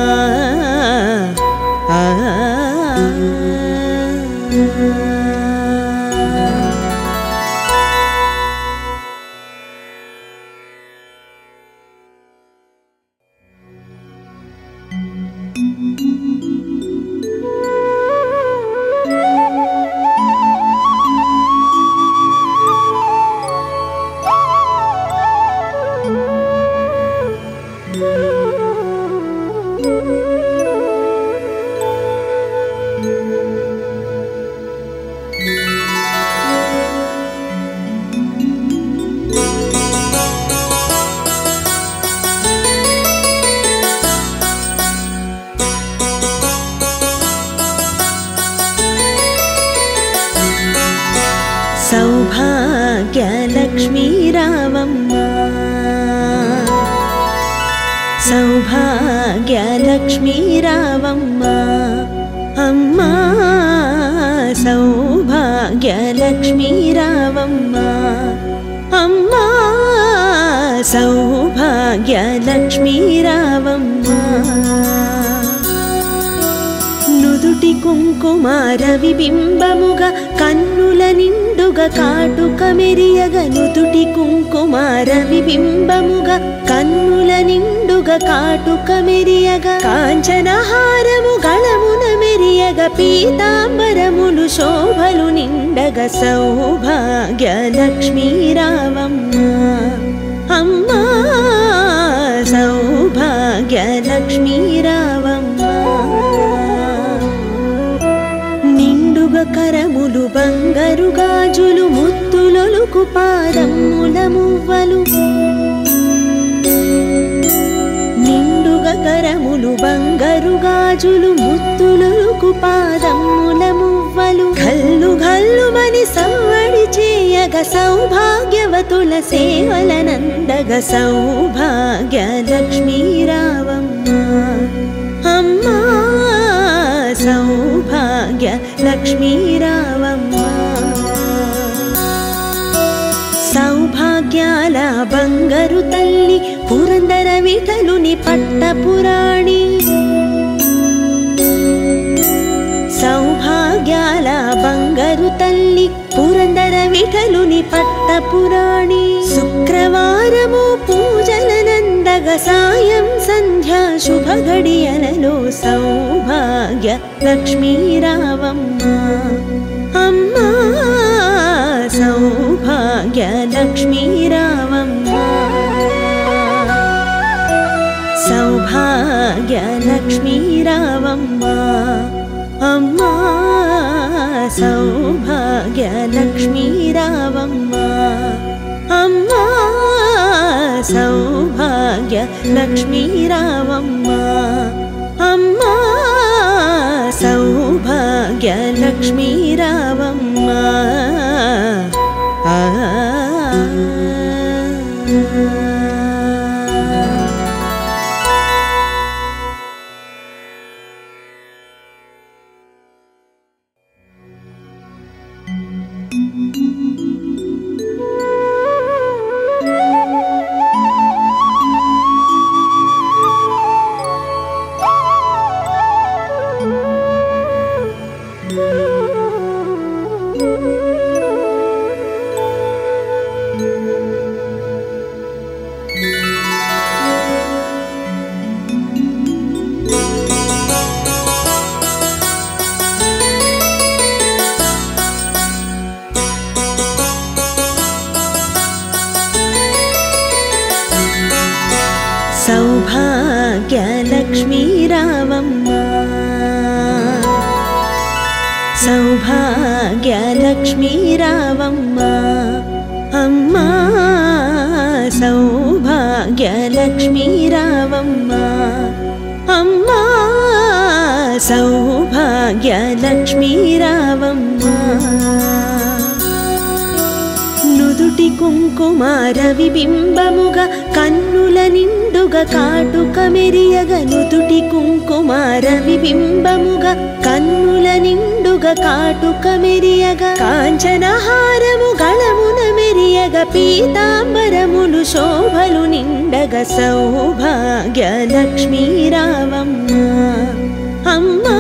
సౌభాగ్య లక్ష్మీ రావమ్మ सौभाग्यलक्ष्मी रावम्मा अम्मा सौभाग्यलक्ष्मी रावम्मा अम्मा सौभाग्यलक्ष्मी रावम्मा నుదుటి కుంకుమార విబింబముగా కన్నుల నిండుగా కాటుక మెరియగ నుదుటి కుంకుమార విబింబముగా కన్నుల నిండుగా కాటుక మెరియగ కాంచనహారము గళమున మెరియగ పీతాంబరములు శోభలు నిండగ సౌభాగ్యలక్ష్మీ రావమ్మ అమ్మా సౌభాగ్యలక్ష్మీ రావమ్మ కరములు బంగారు గాజులు ముత్తులొలుకు పాదముల మువ్వలు నిండుగా కరములు బంగారు గాజులు ముత్తులొలుకు పాదముల మువ్వలు గల్లు గల్లుమని సవ్వడి చేయగ సౌభాగ్యవతుల సేవలనందగ సౌభాగ్యలక్ష్మీ రావమ్మ అమ్మా సౌభాగ్యలక్ష్మీ రావమ్మ సౌభాగ్యాల బంగారు తల్లి పురందర విఠలుని పట్టపురాణి సౌభాగ్యాల బంగారు తల్లి పురందర విఠలుని పట్టపురాణి శుక్రవారము పూజలనందగ సాయం సంధ్యా శుభ గడియలలో సౌభాగ్య లక్ష్మీ రావమ్మ అమ్మా సౌభాగ్య లక్ష్మీ రావమ్మ సౌభాగ్య లక్ష్మీ రావమ్మ అమ్మా సౌభాగ్య లక్ష్మీ రావమ్మ అమ్మా సౌభాగ్య లక్ష్మీ రావమ్మ అమ్మా సౌభాగ్య లక్ష్మీ రావమ్మ సౌభాగ్యలక్ష్మీ రావమ్మ సౌభాగ్యలక్ష్మీ రావమ్మ అమ్మా సౌభాగ్యలక్ష్మీ రావమ్మ అమ్మా సౌభాగ్యలక్ష్మీ రావమ్మ నుదుటి కుంకుమార విబింబముగా కన్నుల నిండుగా కాటుక మెరియగ నుదుటి కుంకుమార విబింబముగా కన్నుల నిండుగా కాటుక మెరియగ కాంచనహారము గళమున మెరియగ పీతాంబరములు శోభలు నిండగ సౌభాగ్యలక్ష్మీ రావమ్మ అమ్మా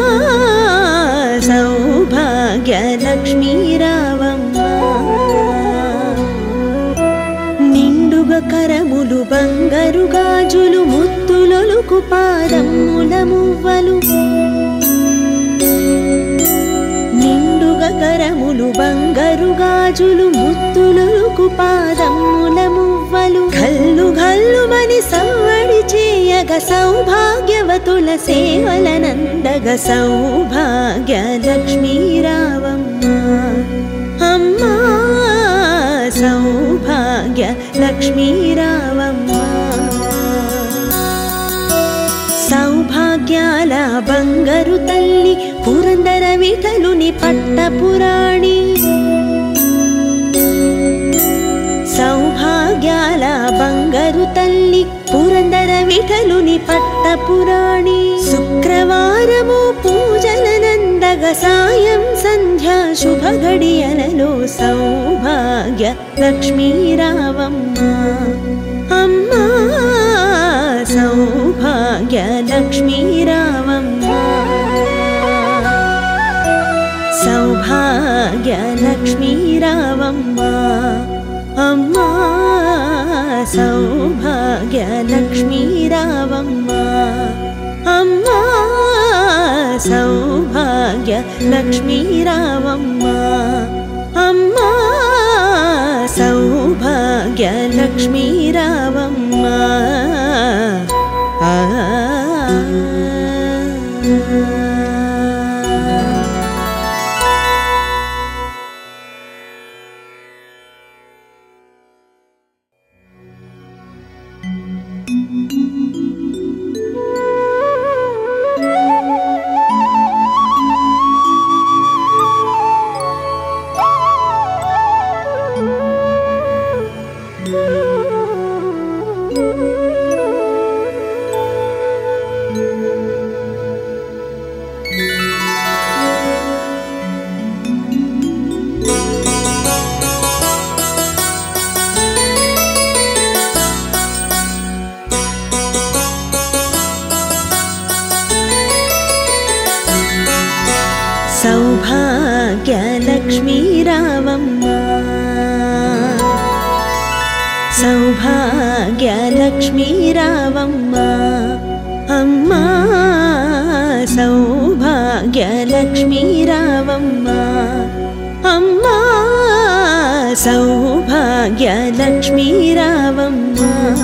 సౌభాగ్యలక్ష్మీ రావమ్మ కరములు బంగారు గాజులు ముత్తులొలుకు పాదముల మువ్వలు నిండుగా కరములు బంగారు గాజులు ముత్తులొలుకు పాదముల మువ్వలు గల్లు గల్లుమని సవ్వడి చేయగ సౌభాగ్యవతుల సేవలనందగ సౌభాగ్యలక్ష్మీ రావమ్మ అమ్మా సౌభాగ్య లక్ష్మీ రావమ్మ సౌభాగ్యాల బంగారు తల్లి పురందర విఠలుని పట్టపురాణి సౌభాగ్యాల బంగారు తల్లి పురందర విఠలుని పట్టపురాణి శుక్రవారము పూజలనందగ సాయం సంధ్యా శుభ గడియలలో సౌభాగ్య లక్ష్మీ రావమ్మ అమ్మా సౌభాగ్య లక్ష్మీ రావమ్మ సౌభాగ్య లక్ష్మీ రావమ్మ అమ్మా సౌభాగ్య లక్ష్మీ రావమ్మ అమ్మా సౌభాగ్య లక్ష్మీ రావమ్మ అమ్మా సౌభాగ్య లక్ష్మీ రావమ్మ సౌభాగ్య లక్ష్మీ రావమ్మ సౌభాగ్య లక్ష్మీ రావమ్మ అమ్మా సౌభాగ్య లక్ష్మీ రావమ్మ అమ్మా సౌభాగ్య లక్ష్మీ రావమ్మ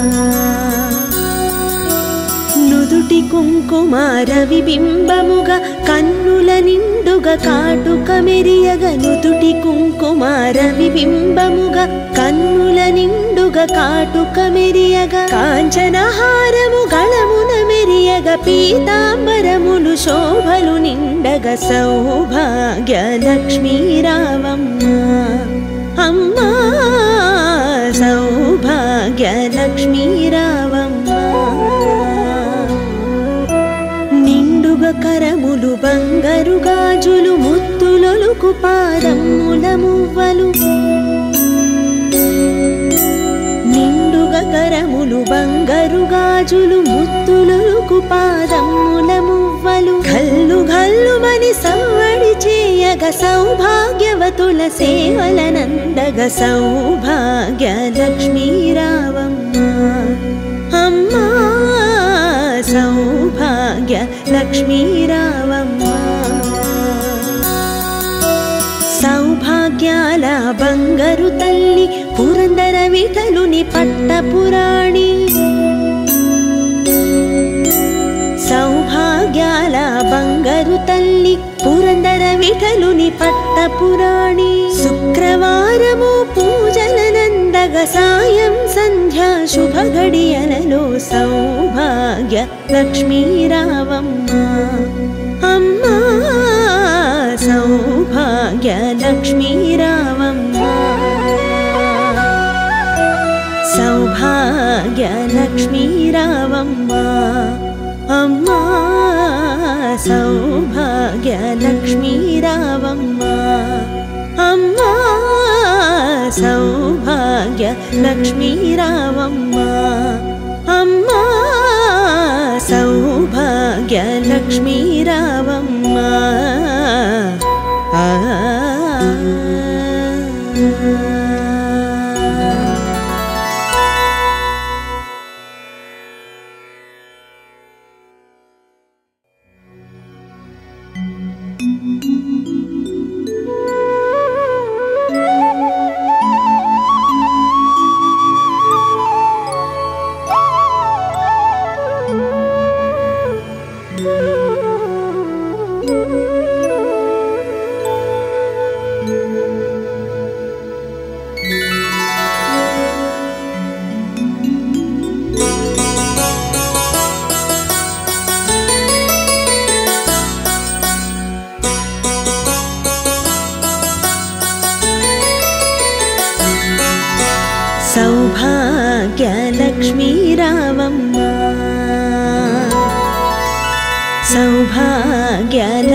నుదుటి కుంకుమార విబింబముగా కన్నుల నిండుగా కాటుక మెరియగ నుదుటి కుంకుమార విబింబముగా కన్నుల నిండుగా కాటుక మెరియగ కాంచనహారము గళమున మెరియగ పీతాంబరములు శోభలు నిండగ సౌభాగ్య లక్ష్మీ రావమ్మ అమ్మా సౌభాగ్య లక్ష్మీ రావమ్మ కరములు బంగారు గాజులు ముత్తులొలుకు పాదముల మువ్వలు నిండుగా కరములు బంగారు గాజులు ముత్తులొలుకు పాదముల మువ్వలు గల్లు గల్లుమని సవ్వడి చేయగ సౌభాగ్యవతుల సేవలనందగ సౌభాగ్య లక్ష్మీ రావమ్మ అమ్మా సౌభాగ్య లక్ష్మీ రావమ్మ సౌభాగ్యాల బంగారు తల్లి పురందర విఠలుని పట్టపురాణి సౌభాగ్యాల బంగారు తల్లి పురందర విఠలుని పట్టపురాణి శుక్రవారము పూజలనందగ సాయం సంధ్యా శుభ గడియలలో సౌభాగ్య లక్ష్మీ రావమ్మ అమ్మా సౌభాగ్య లక్ష్మీ రావమ్మ సౌభాగ్య లక్ష్మీ రావమ్మ అమ్మా సౌభాగ్య లక్ష్మీ రావమ్మ అమ్మా సౌభాగ్య లక్ష్మీ రావమ్మ అమ్మా సౌభాగ్య లక్ష్మీ రావమ్మ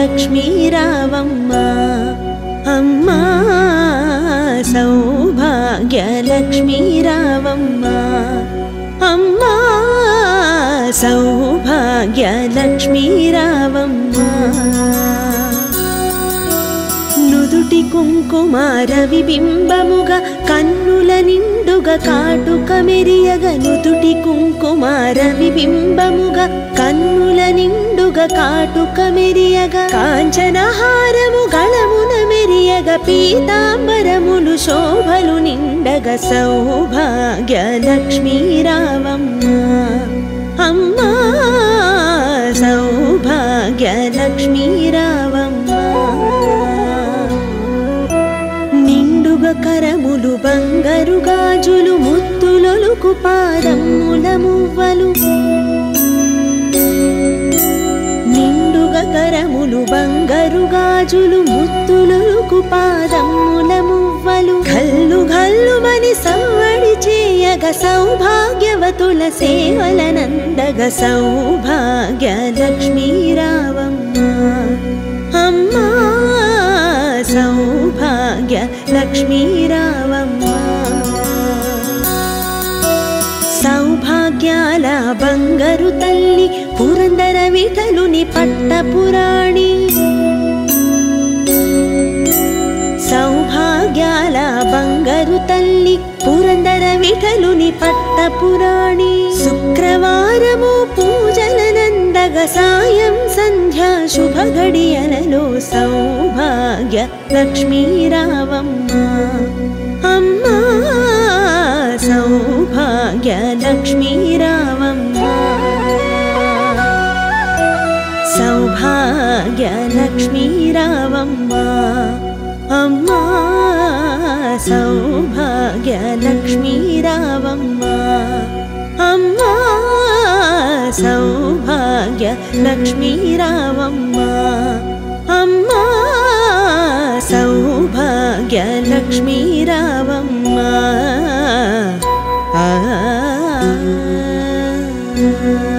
लक्ष्मी रावम्मा अम्मा सौभाग्य लक्ष्मी रावम्मा अम्मा सौभाग्य लक्ष्मी रावम्मा నుదుటి కుంకుమార విబింబముగ కన్నుల నిండుగ కాటుక మెరియగ నుదుటి కుంకుమార విబింబముగ కన్నుల నిండుగ కాటుక మెరియగ కాంచనహారము గళమున మెరియగ పీతాంబరములు శోభలు నిండగ సౌభాగ్య లక్ష్మీ రావమ్మ అమ్మా సౌభాగ్య లక్ష్మీ రావమ్మ కరములు బంగారు గాజులు ముత్తులొలుకు పాదముల మువ్వలు నిండుగా కరములు బంగారు గాజులు ముత్తులొలుకు పాదముల మువ్వలు గల్లు గల్లుమని సవ్వడి చేయగ సౌభాగ్యవతుల సేవలనందగ సౌభాగ్య లక్ష్మీ రావమ్మ అమ్మా సౌభాగ్య లక్ష్మీ రావమ్మ సౌభాగ్యాల బంగారు తల్లి పురందర విఠలుని పట్టపురాణి సౌభాగ్యాల బంగారు తల్లి పురందర విఠలుని పట్టపురాణి శుక్రవారము పూజలనందగ సాయం సంధ్యా శుభ గడియలలో సౌభాగ్య లక్ష్మీ రావమ్మ అమ్మా సౌభాగ్య లక్ష్మీ రావమ్మ సౌభాగ్య లక్ష్మీ రావమ్మ అమ్మా సౌభాగ్య లక్ష్మీ రావమ్మ అమ్మా సౌభాగ్య లక్ష్మీ రావమ్మ అమ్మా సౌభాగ్య లక్ష్మీ రావమ్మ ఆ